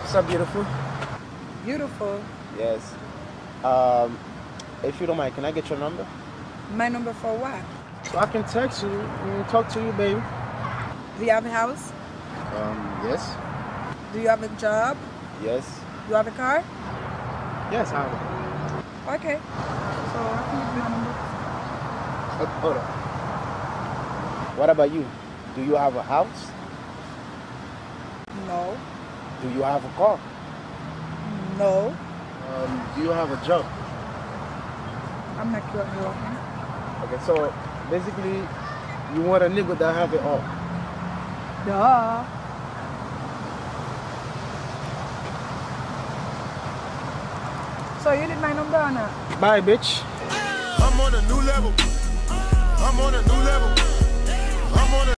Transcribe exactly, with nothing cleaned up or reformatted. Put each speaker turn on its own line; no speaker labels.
So beautiful.
Beautiful.
Yes. Um, if you don't mind, can I get your number?
My number for what?
So I can text you and talk to you, baby.
Do you have a house?
Um, yes.
Do you have a job?
Yes.
Do you have a car?
Yes, I have.
Okay. So I can give you my number.
Uh, hold on. What about you? Do you have a house?
No.
Do you have a car?
No.
Um, do you have a job?
I'm not currently working.
Okay, so basically, you want a nigga that have it all.
Duh. So you need my number or not?
Bye, bitch.
I'm on a new level. I'm on a new level. I'm on a